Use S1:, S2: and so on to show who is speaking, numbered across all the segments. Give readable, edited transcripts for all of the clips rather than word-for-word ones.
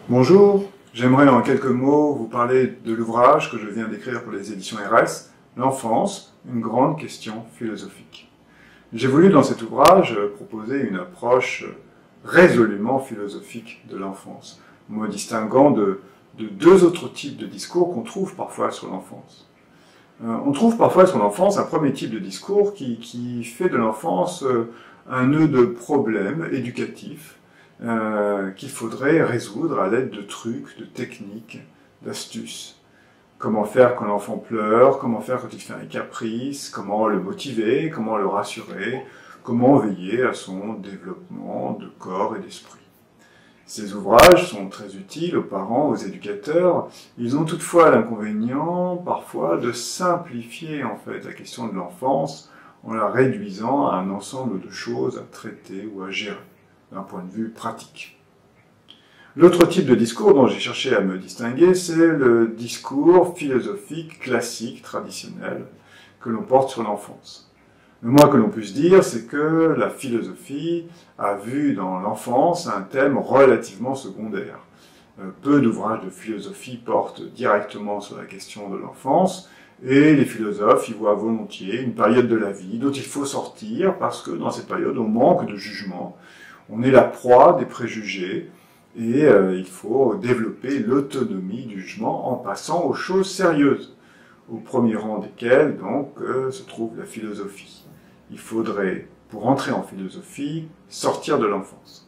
S1: Bonjour, j'aimerais en quelques mots vous parler de l'ouvrage que je viens d'écrire pour les éditions RS, L'enfance, une grande question philosophique. J'ai voulu dans cet ouvrage proposer une approche résolument philosophique de l'enfance, me distinguant de deux autres types de discours qu'on trouve parfois sur l'enfance. On trouve parfois sur l'enfance un premier type de discours qui fait de l'enfance un nœud de problèmes éducatifs qu'il faudrait résoudre à l'aide de trucs, de techniques, d'astuces. Comment faire quand l'enfant pleure, comment faire quand il fait un caprice, comment le motiver, comment le rassurer, comment veiller à son développement de corps et d'esprit. Ces ouvrages sont très utiles aux parents, aux éducateurs. Ils ont toutefois l'inconvénient, parfois, de simplifier en fait la question de l'enfance en la réduisant à un ensemble de choses à traiter ou à gérer, d'un point de vue pratique. L'autre type de discours dont j'ai cherché à me distinguer, c'est le discours philosophique classique, traditionnel, que l'on porte sur l'enfance. Le moins que l'on puisse dire, c'est que la philosophie a vu dans l'enfance un thème relativement secondaire. Peu d'ouvrages de philosophie portent directement sur la question de l'enfance, et les philosophes y voient volontiers une période de la vie dont il faut sortir, parce que dans cette période, on manque de jugement, on est la proie des préjugés, et il faut développer l'autonomie du jugement en passant aux choses sérieuses, au premier rang desquelles, donc, se trouve la philosophie. Il faudrait, pour entrer en philosophie, sortir de l'enfance.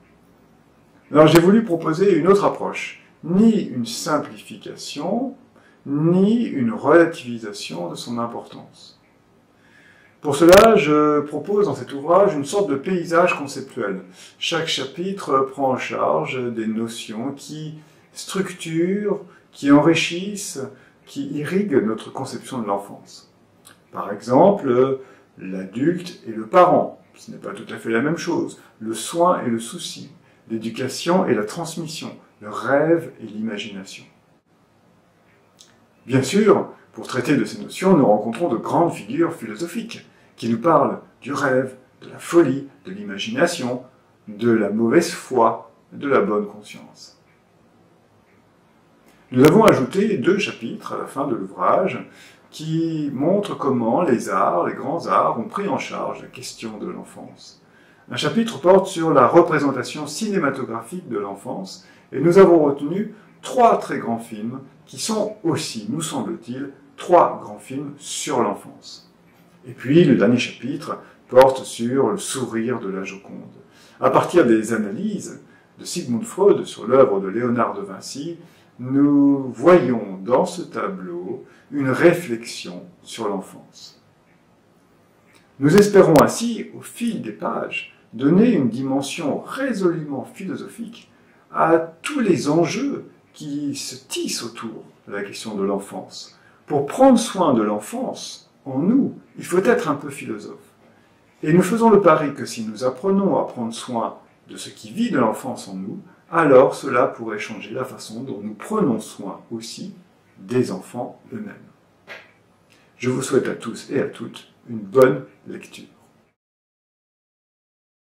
S1: Alors j'ai voulu proposer une autre approche, ni une simplification, ni une relativisation de son importance. Pour cela, je propose dans cet ouvrage une sorte de paysage conceptuel. Chaque chapitre prend en charge des notions qui structurent, qui enrichissent, qui irriguent notre conception de l'enfance. Par exemple, l'adulte et le parent, ce n'est pas tout à fait la même chose, le soin et le souci, l'éducation et la transmission, le rêve et l'imagination. Bien sûr, pour traiter de ces notions, nous rencontrons de grandes figures philosophiques qui nous parlent du rêve, de la folie, de l'imagination, de la mauvaise foi, de la bonne conscience. Nous avons ajouté 2 chapitres à la fin de l'ouvrage qui montrent comment les arts, les grands arts, ont pris en charge la question de l'enfance. Un chapitre porte sur la représentation cinématographique de l'enfance, et nous avons retenu 3 très grands films qui sont aussi, nous semble-t-il, 3 grands films sur l'enfance. Et puis, le dernier chapitre porte sur le sourire de la Joconde. À partir des analyses de Sigmund Freud sur l'œuvre de Léonard de Vinci, nous voyons dans ce tableau une réflexion sur l'enfance. Nous espérons ainsi, au fil des pages, donner une dimension résolument philosophique à tous les enjeux qui se tissent autour de la question de l'enfance. Pour prendre soin de l'enfance en nous, il faut être un peu philosophe. Et nous faisons le pari que si nous apprenons à prendre soin de ce qui vit de l'enfance en nous, alors cela pourrait changer la façon dont nous prenons soin aussi des enfants eux-mêmes. Je vous souhaite à tous et à toutes une bonne lecture.